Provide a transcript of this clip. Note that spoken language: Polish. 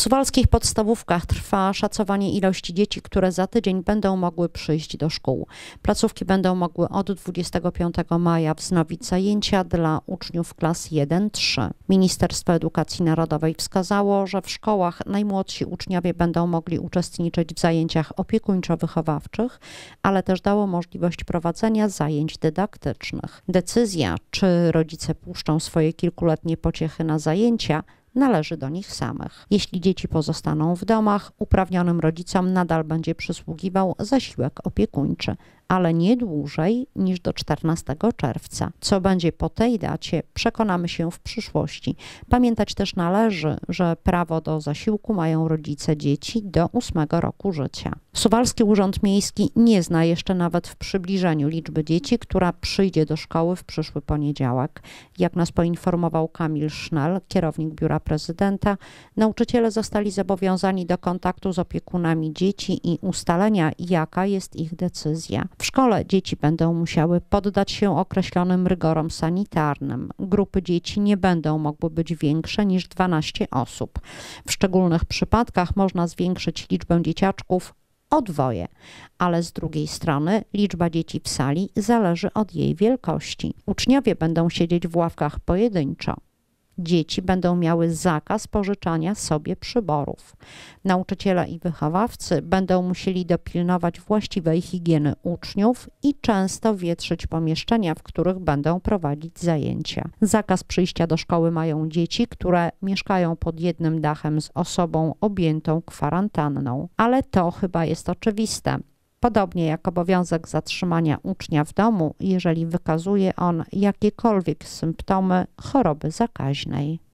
W suwalskich podstawówkach trwa szacowanie ilości dzieci, które za tydzień będą mogły przyjść do szkół. Placówki będą mogły od 25 maja wznowić zajęcia dla uczniów klas 1-3. Ministerstwo Edukacji Narodowej wskazało, że w szkołach najmłodsi uczniowie będą mogli uczestniczyć w zajęciach opiekuńczo-wychowawczych, ale też dało możliwość prowadzenia zajęć dydaktycznych. Decyzja, czy rodzice puszczą swoje kilkuletnie pociechy na zajęcia, należy do nich samych. Jeśli dzieci pozostaną w domach, uprawnionym rodzicom nadal będzie przysługiwał zasiłek opiekuńczy, ale nie dłużej niż do 14 czerwca. Co będzie po tej dacie, przekonamy się w przyszłości. Pamiętać też należy, że prawo do zasiłku mają rodzice dzieci do 8 roku życia. Suwalski Urząd Miejski nie zna jeszcze nawet w przybliżeniu liczby dzieci, która przyjdzie do szkoły w przyszły poniedziałek. Jak nas poinformował Kamil Sznel, kierownik Biura Prezydenta, nauczyciele zostali zobowiązani do kontaktu z opiekunami dzieci i ustalenia, jaka jest ich decyzja. W szkole dzieci będą musiały poddać się określonym rygorom sanitarnym. Grupy dzieci nie będą mogły być większe niż 12 osób. W szczególnych przypadkach można zwiększyć liczbę dzieciaczków o 2, ale z drugiej strony liczba dzieci w sali zależy od jej wielkości. Uczniowie będą siedzieć w ławkach pojedynczo. Dzieci będą miały zakaz pożyczania sobie przyborów. Nauczyciele i wychowawcy będą musieli dopilnować właściwej higieny uczniów i często wietrzyć pomieszczenia, w których będą prowadzić zajęcia. Zakaz przyjścia do szkoły mają dzieci, które mieszkają pod jednym dachem z osobą objętą kwarantanną. Ale to chyba jest oczywiste. Podobnie jak obowiązek zatrzymania ucznia w domu, jeżeli wykazuje on jakiekolwiek symptomy choroby zakaźnej.